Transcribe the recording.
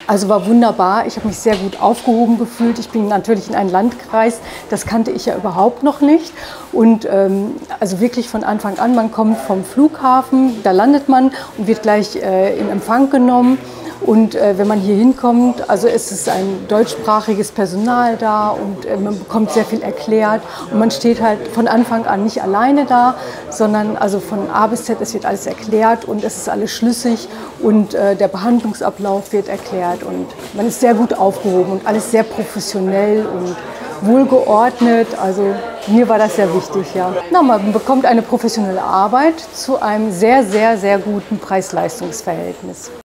Also war wunderbar. Ich habe mich sehr gut aufgehoben gefühlt. Ich bin natürlich in einem Landkreis, das kannte ich ja überhaupt noch nicht. Und also wirklich von Anfang an, man kommt vom Flughafen, da landet man und wird gleich in Empfang genommen. Und wenn man hier hinkommt, also es ist ein deutschsprachiges Personal da und man bekommt sehr viel erklärt. Und man steht halt von Anfang an nicht alleine da, sondern also von A bis Z, es wird alles erklärt und es ist alles schlüssig und der Behandlungsablauf wird erklärt. Und man ist sehr gut aufgehoben und alles sehr professionell und wohlgeordnet. Also mir war das sehr wichtig, ja. Na, man bekommt eine professionelle Arbeit zu einem sehr, sehr, sehr guten Preis-Leistungs-Verhältnis.